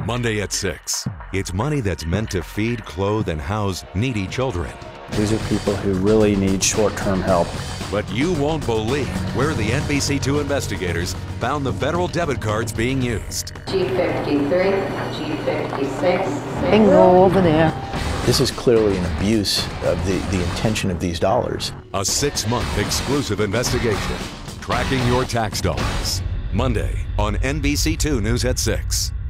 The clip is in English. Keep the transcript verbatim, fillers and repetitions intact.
Monday at six. It's money that's meant to feed, clothe, and house needy children. These are people who really need short-term help. But you won't believe where the N B C two investigators found the federal debit cards being used. G fifty-three, G fifty-six. Bingo over there. This is clearly an abuse of the, the intention of these dollars. A six-month exclusive investigation tracking your tax dollars. Monday on N B C two News at six.